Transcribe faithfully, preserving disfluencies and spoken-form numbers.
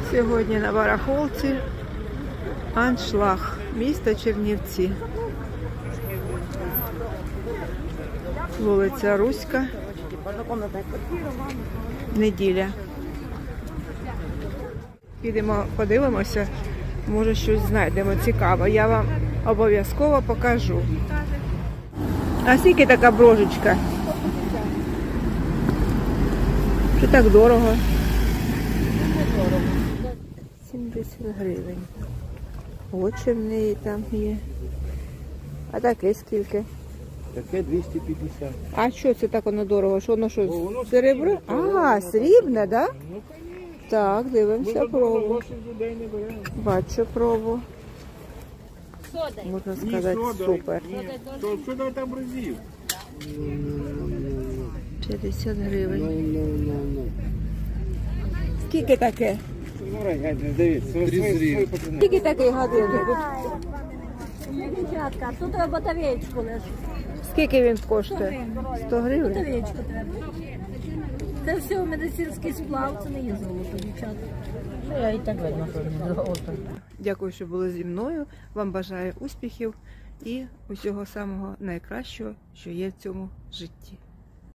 Сьогодні на барахолці аншлаг, місто Чернівці. Вулиця Руська, неділя. Підемо подивимося, може щось знайдемо цікаве. Я вам обов'язково покажу. А скільки така брожечка? Що так дорого? сімдесят гривень. Очі в неї там є. А таке скільки? Таке двісті п'ятдесят. А що це так воно дорого? Що воно що? О, воно Серебро? срібне, А, срібне, так? Ну, Так, дивимося пробу. гроші з людей не беремо. Бачу пробу. Сода. Можна Ні, сказати, сода, супер. ні. То сода там разів. п'ятдесят гривень. Ну, Скільки таке? дивіться, Скільки такий годинник? Дівчатка, тут треба батареєчку лише. Скільки він коштує? сто гривень? Батареєчку треба. Це все медицинський сплав, це не є золото, дівчата. Я і так видно, що не золото. Дякую, що були зі мною. Вам бажаю успіхів і усього самого найкращого, що є в цьому житті.